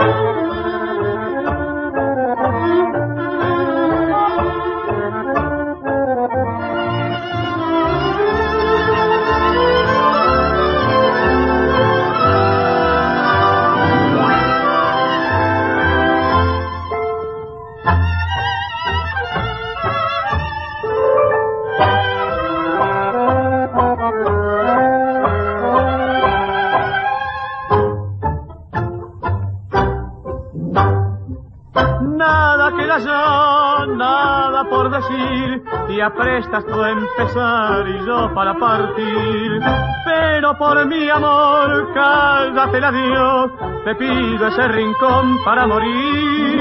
Nada por decir, te aprestas tú a empezar y yo para partir. Pero por mi amor, cállate el adiós, te pido ese rincón para morir.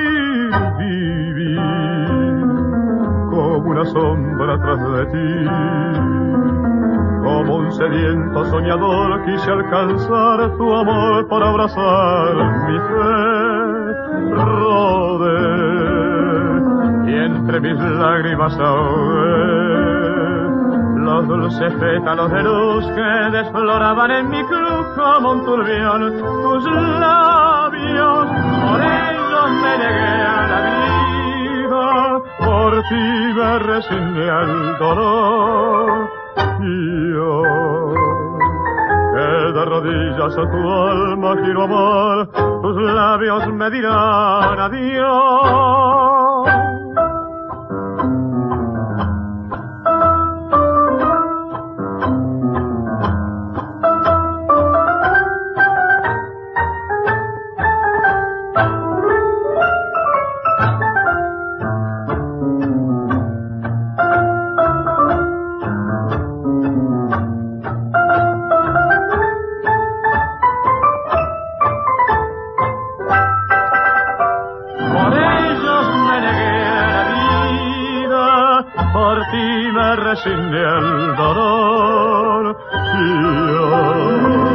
Vivir como una sombra tras de ti, como un sediento soñador quise alcanzar tu amor para abrazar mi fe. Rodé y entre mis lágrimas ahogué los dulces pétalos de luz que desfloraban en mi cruz como un turbión. Tus labios, por ellos me negué a la vida, por ti me resigné al dolor. Y yo, que de rodillas a tu alma quiero amar, tus labios me dirán adiós. Por ti me resigné al dolor y yo